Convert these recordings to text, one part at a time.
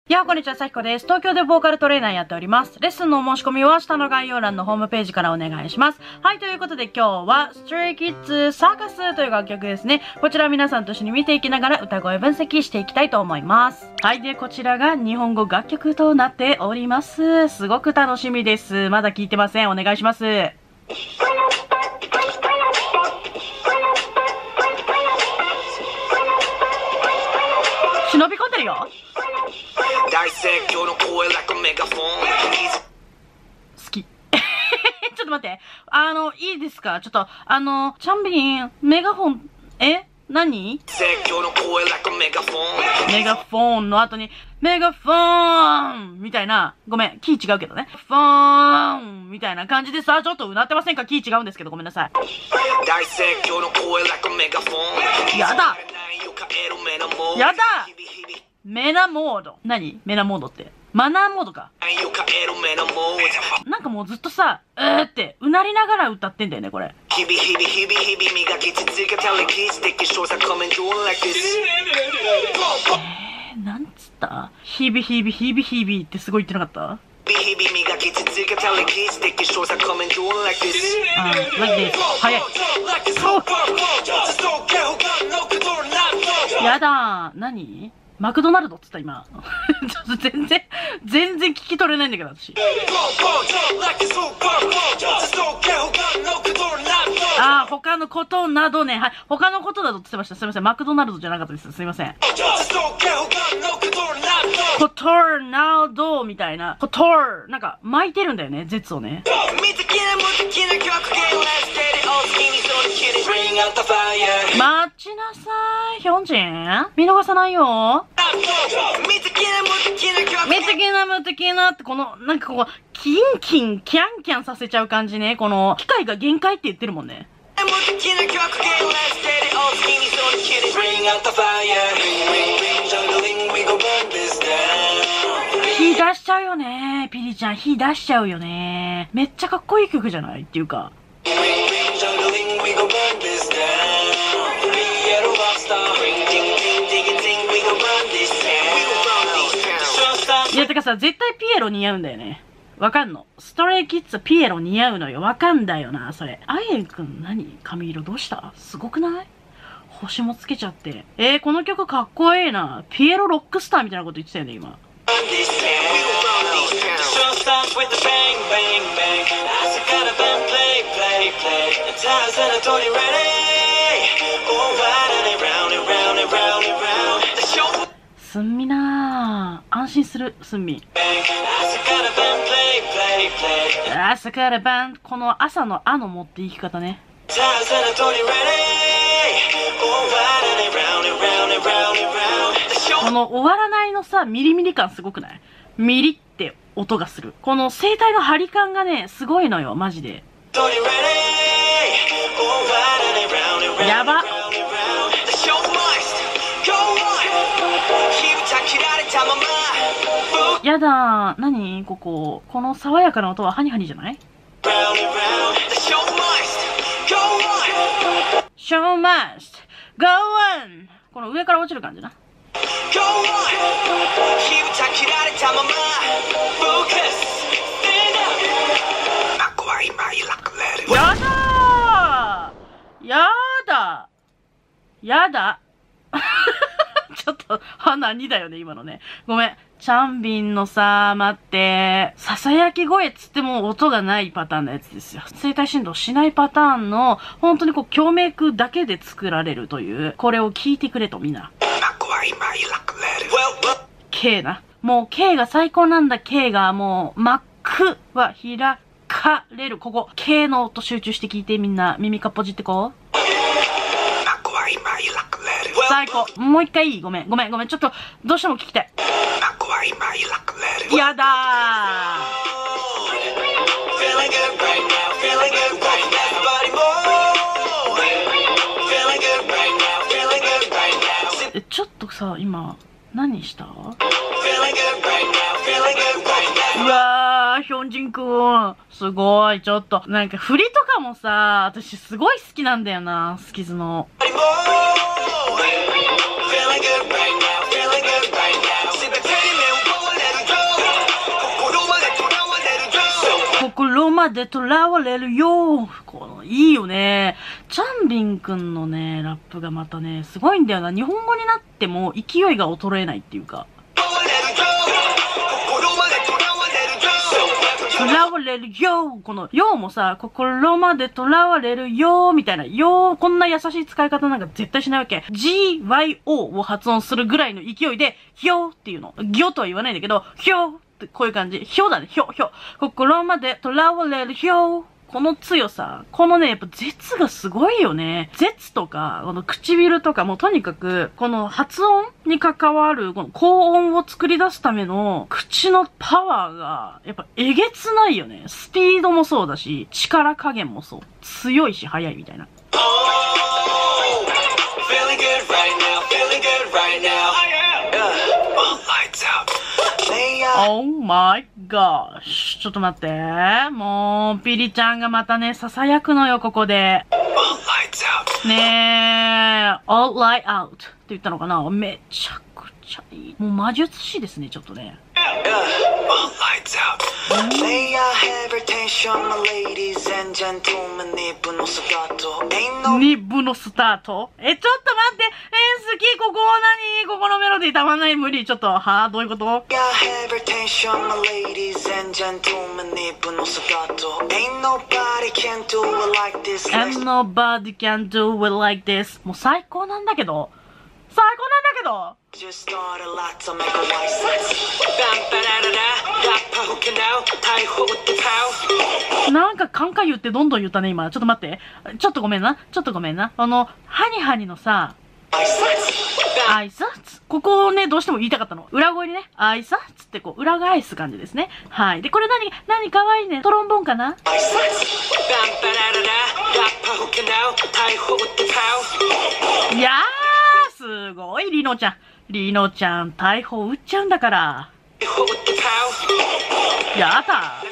やあ、こんにちは、さきこです。東京でボーカルトレーナーやっております。レッスンのお申し込みは下の概要欄のホームページからお願いします。はい、ということで今日は Stray Kids サーカスという楽曲ですね。こちら皆さんと一緒に見ていきながら歌声分析していきたいと思います。はい、で、こちらが日本語楽曲となっております。すごく楽しみです。まだ聞いてません。お願いします。忍び込んでるよ。好き。ちょっと待って。いいですか？ちょっと、チャンビン、メガホン、何？メガフォンの後に、メガフォーンみたいな、ごめん、キー違うけどね。フォーンみたいな感じでさ、ちょっとうなってませんか？キー違うんですけど、ごめんなさい。やだ！やだ！メナモード。何？メナモードって。マナーモードか。なんかもうずっとさ、ってうなりながら歌ってんだよね、これ。なんつった？ヒビヒビヒビヒビってすごい言ってなかった？早い。やだー。何？マクドナルドっつった今。ちょっと全然聞き取れないんだけど、私。他のことなどね。はい。他のことなどって言ってました。すいません。マクドナルドじゃなかったです。すいません。コトーナドみたいな。コトーなんか巻いてるんだよね。絶をね。待ちなさい。ヒョンジン見逃さないよ。見つけなって、この、なんかこう、キンキン、キャンキャンさせちゃう感じね。この、機械が限界って言ってるもんね。火出しちゃうよね。ピリちゃん、火出しちゃうよね。めっちゃかっこいい曲じゃないっていうか。いや、てかさ、絶対ピエロ似合うんだよね。わかんの。ストレイキッズピエロ似合うのよ。わかんだよな、それ。アイエンくん何？髪色どうした？すごくない？星もつけちゃって。この曲かっこいいな。ピエロロックスターみたいなこと言ってたよね、今。すんみなぁ。安心する、すんみ。朝から晩、この朝のあの持っていき方ね。この終わらないのさ、ミリミリ感すごくない？ミリって音がする。この声帯の張り感がね、すごいのよ、マジで。やば。やだー。何ここ。この爽やかな音はハニハニじゃない？ Show must go on。 この上から落ちる感じな。やだー。やだ。やだ。ちょっと、鼻にだよね、今のね。ごめん。チャンビンのさ、待って、ささやき声っつっても音がないパターンのやつですよ。声帯振動しないパターンの、本当にこう、共鳴句だけで作られるという、これを聞いてくれと、みんな。K な。もう K が最高なんだ、K がもう、マックは開かれる。ここ、K の音集中して聞いて、みんな、耳かっぽじってこう。最高。もう一回いい？ごめん。ちょっと、どうしても聞きたい。やだー。ちょっとさ、今、何した？うわー、ヒョンジンくん。すごい、ちょっと。なんか振りとかもさ、私すごい好きなんだよな、スキズの。 まで囚われるよ。この、いいよね。チャンビンくんのね、ラップがまたね、すごいんだよな。日本語になっても勢いが衰えないっていうか。囚われるよ。この、よもさ、心まで囚われるよ、みたいな。よ、こんな優しい使い方なんか絶対しないわけ。GYO を発音するぐらいの勢いで、ひょっていうの。ぎょとは言わないんだけど、ひょってこういう感じ。ひょだね、ひょ。心まで囚われるひょ。この強さ。このね、やっぱ絶がすごいよね。絶とか、この唇とかもとにかく、この発音に関わる、この高音を作り出すための口のパワーが、やっぱえげつないよね。スピードもそうだし、力加減もそう。強いし速いみたいな。Oh my gosh. ちょっと待って。もう、ピリちゃんがまたね、囁くのよ、ここで。ねえ、all light out って言ったのかな。めちゃくちゃいい。もう魔術師ですね、ちょっとね。ニブのスタート。ちょっと待って。好き。ここ何ここのメロディーたまんない。無理。ちょっと、どういうこと？ Ain't nobody can do it like this. もう最高なんだけど。なんかカンカン言ってどんどん言ったね、今。ちょっと待って。ちょっとごめんな。ハニハニのさ、挨拶ここをね、どうしても言いたかったの。裏声にね、挨拶ってこう、裏返す感じですね。はい。で、これ何かわいいね。トロンボーンかないやー、すごい、リノちゃん。大砲撃っちゃうんだから。やだ。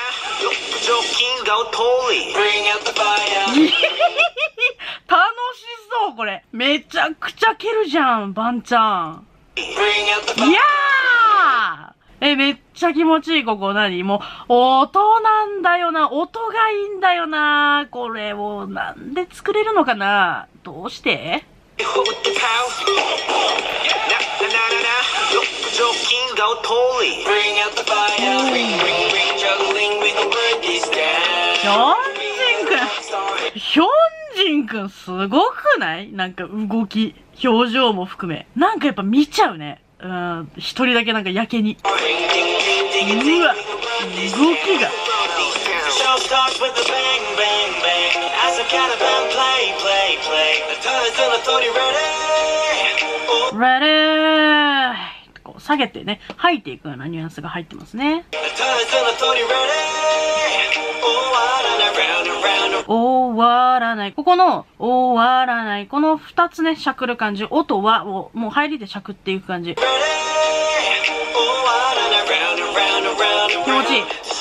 楽しそう、これ。めちゃくちゃ蹴るじゃん、バンちゃん。いやー！めっちゃ気持ちいい、ここ。もう、音なんだよな。音がいいんだよな。これを、なんで作れるのかな？どうして？ヒョンジンくんすごくない？なんか動き、表情も含め。なんかやっぱ見ちゃうね。一人だけなんかやけに。うわ、動きが。レレーこう下げてね、吐いていくようなニュアンスが入ってますね。終わらない。ここの、終わらない。この二つね、しゃくる感じ。音は、もう入りでしゃくっていく感じ。気持ちいい。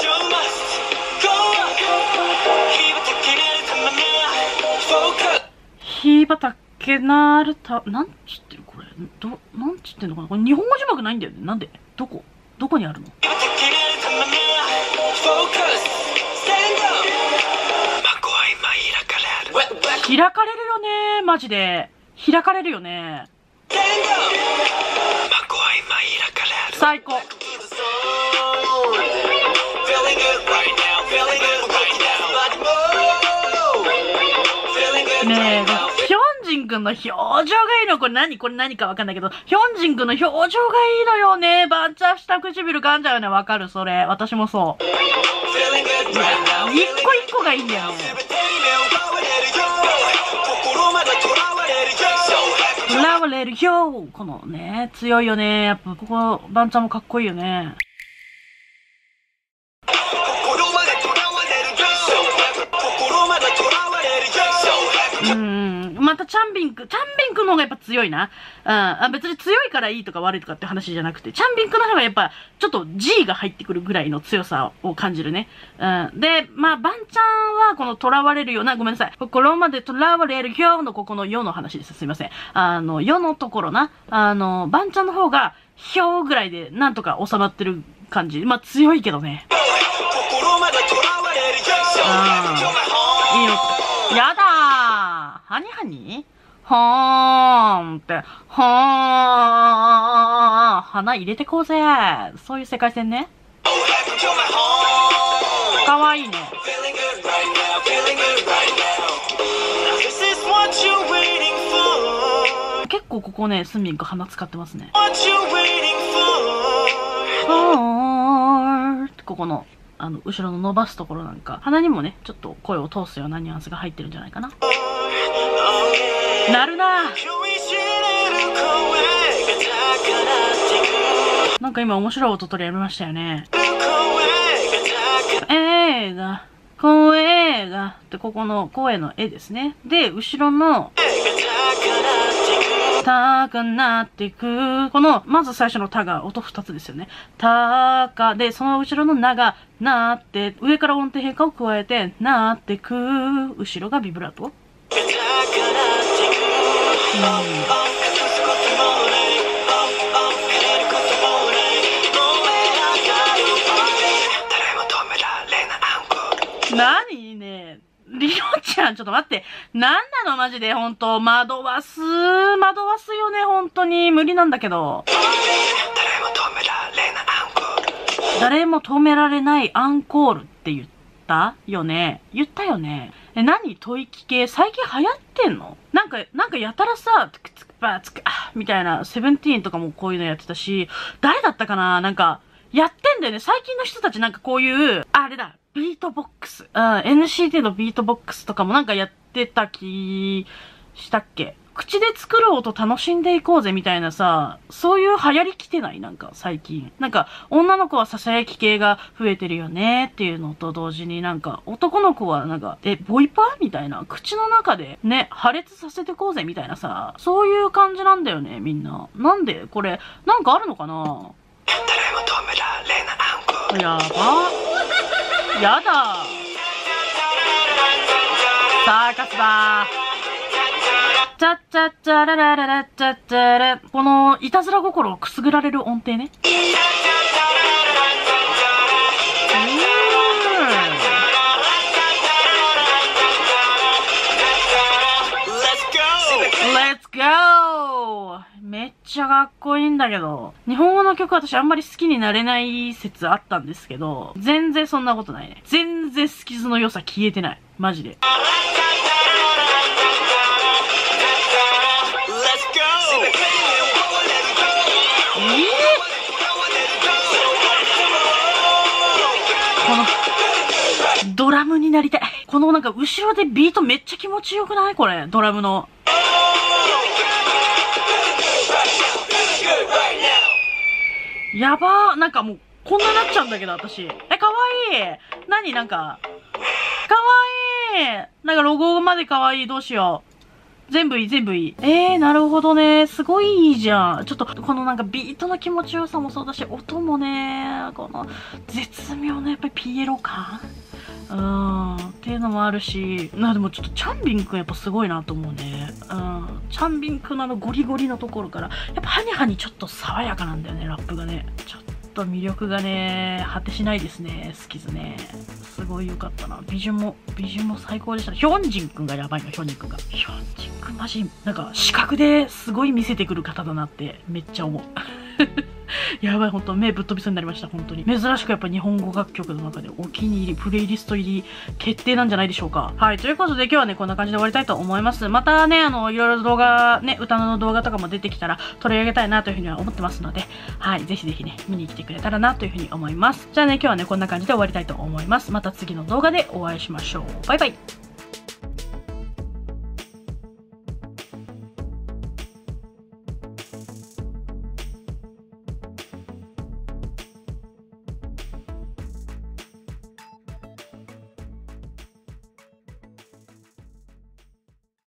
火畑なるた、なんちってるこれ。なんちってんのかなこれ日本語字幕ないんだよね。なんでどこにあるの？開かれるよねマジで。開かれるよね。最高。ねえ、ヒョンジンくんの表情がいいの。これ何かわかんないけど、ヒョンジンくんの表情がいいのよね。バンチャした唇噛んじゃうよね。わかるそれ。私もそう。一個一個がいいんだよね。囚われるよ。このね、強いよね。やっぱここ、バンチャもかっこいいよね。またチャンビンクの方がやっぱ強いな。別に強いからいいとか悪いとかって話じゃなくて、チャンビンクの方がやっぱ、ちょっと G が入ってくるぐらいの強さを感じるね。で、バンちゃんはこの囚われるような、ごめんなさい。心まで囚われるよのここのよの話です。すいません。よのところな。バンちゃんの方が、ひょうぐらいでなんとか収まってる感じ。強いけどね。 いいの。やだー。はにはにほーんって、ほーん。花入れてこうぜ。そういう世界線ね。かわいいね。結構ここね、スンミンク鼻使ってますね。ここの、後ろの伸ばすところなんか、鼻にもね、ちょっと声を通すようなニュアンスが入ってるんじゃないかな。なるなぁ。なんか今面白い音取りやめましたよね。映画、声が、ってここの声の絵ですね。で、後ろの、たがなっていく。この、まず最初のたが音2つですよね。たが、で、その後ろのなが、なって、上から音程変化を加えて、なっていく。後ろがビブラート。何ね、リオちゃん、ちょっと待って。なんなのマジで、ほんと。惑わすよね、ほんとに。無理なんだけど。誰も止められないアンコールって言ったよね。言ったよね。何吐息系最近流行ってんの？なんかやたらさ、つくつくばつく、みたいな、セブンティーンとかもこういうのやってたし、誰だったかな？なんか、やってんだよね。最近の人たちなんかこういう、あれだ、ビートボックス。NCT のビートボックスとかもなんかやってた気したっけ？口で作る音楽しんでいこうぜみたいなさ、そういう流行り来てない？なんか最近。なんか女の子は囁き系が増えてるよねっていうのと同時になんか男の子はなんか、ボイパーみたいな口の中でね、破裂させてこうぜみたいなさ、そういう感じなんだよね、みんな。なんでこれ、なんかあるのかな？やば。やだ。サーカスだー。チャッチャッチャララララチャッチャラ。このいたずら心をくすぐられる音程ね。Let's go! めっちゃかっこいいんだけど。日本語の曲私あんまり好きになれない説あったんですけど、全然そんなことないね。全然スキズの良さ消えてない。マジで。このドラムになりたい。このなんか後ろでビートめっちゃ気持ちよくない？これドラムの。やばー。なんかもうこんななっちゃうんだけど私。かわいい。何なんかかわいい。なんかロゴまでかわいい。どうしよう。全部いい、全部いい。なるほどね。すごいいいじゃん。ちょっと、このなんかビートの気持ちよさもそうだし、音もね、この絶妙なやっぱりピエロ感っていうのもあるし、でもちょっとチャンビンくんやっぱすごいなと思うね。チャンビンくんのゴリゴリのところから、やっぱハニハニちょっと爽やかなんだよね、ラップがね。ちょっと魅力がね、果てしないですね、スキズね。すごい良かったな。美順も最高でしたね。ヒョンジンくんがやばいの、ヒョンジンくんが。ヒョンジンくんマジ、なんか視覚ですごい見せてくる方だなってめっちゃ思う。やばい、ほんと目ぶっ飛びそうになりました、本当に。珍しくやっぱ日本語楽曲の中でお気に入り、プレイリスト入り決定なんじゃないでしょうか。はい、ということで今日はね、こんな感じで終わりたいと思います。またね、いろいろ動画、ね、歌の動画とかも出てきたら取り上げたいなというふうには思ってますので、はい、ぜひぜひね、見に来てくれたらなというふうに思います。じゃあね、今日はね、こんな感じで終わりたいと思います。また次の動画でお会いしましょう。バイバイ。